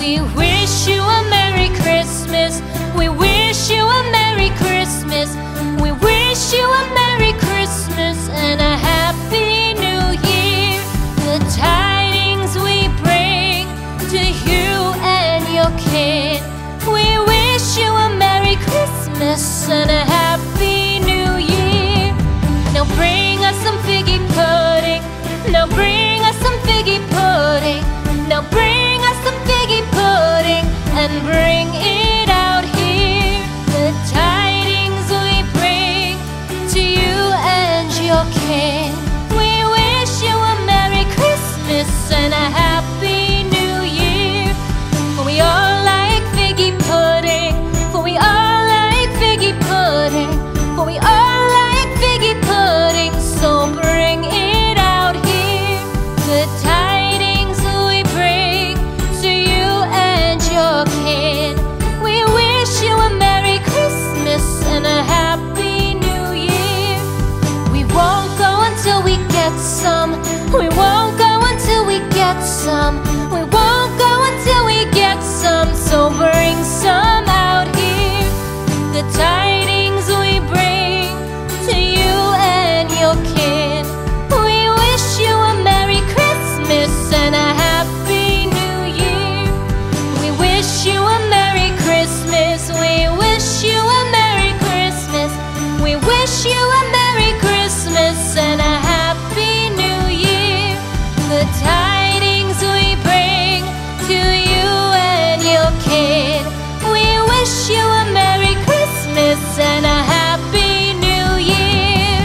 We wish you a Merry Christmas. We wish you a Merry Christmas. We wish you a Merry Christmas and a Happy New Year. The tidings we bring to you and your kid. We wish you a Merry Christmas and a Happy New Year. Now bring us some figgy pudding. Now bring us some figgy pudding. Now bring us some figgy pudding and bring it out here. The tidings we bring to you and your kin. We wish you a Merry Christmas and a Happy New Year. For we all like figgy pudding. For we all like figgy pudding. For we all like figgy pudding. So bring it out here. The tidings we bring to you and your kid. We wish you a Merry Christmas and a Happy New Year. We won't go until we get some. We won't go until we get some. We won't go until we get some. So bring some out here. The tidings we bring to you and your kid. We wish you a Merry Christmas and a Happy New Year. We wish you a Merry Christmas. We wish you a Merry Christmas. We wish you a Merry Christmas and a Happy New Year. The tidings we bring to you and your kid. We wish you a Merry Christmas and a Happy New Year.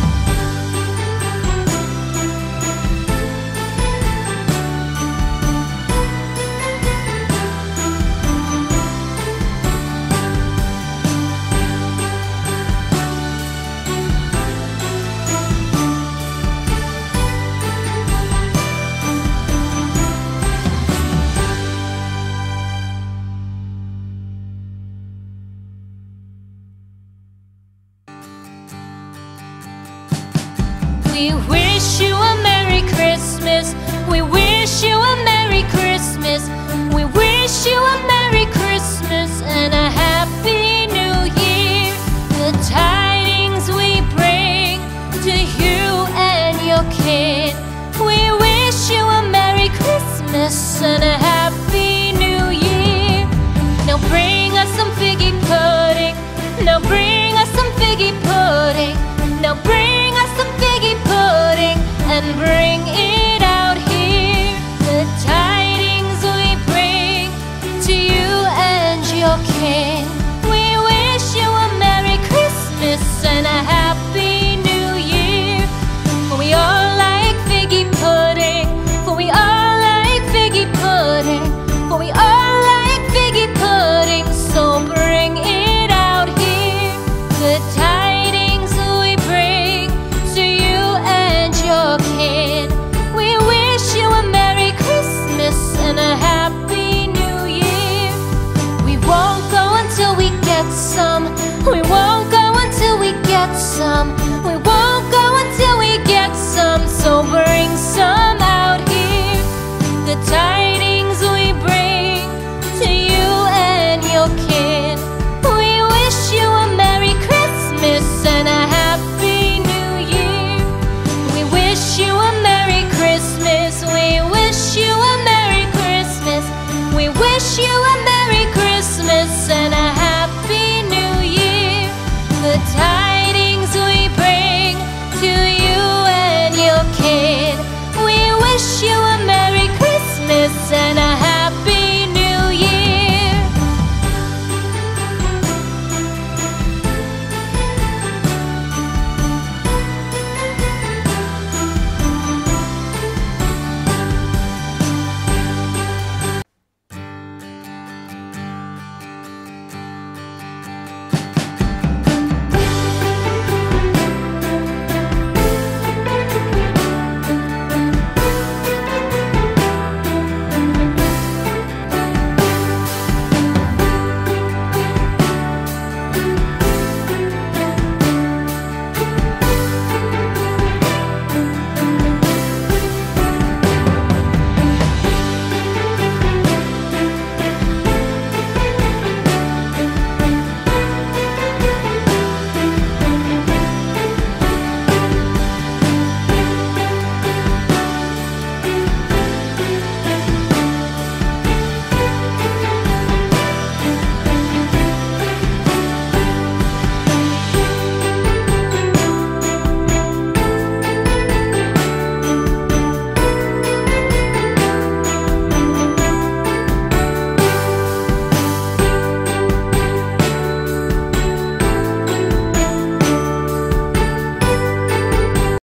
We wish you a Merry Christmas. We wish you a Merry Christmas. We wish you a Merry Christmas and a Happy New Year. The tidings we bring to you and your kid. We wish you a Merry Christmas and a